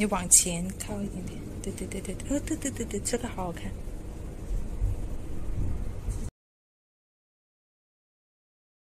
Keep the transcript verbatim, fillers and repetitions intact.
你往前靠一点点，对对对对，呃，对对对对，这个好好看。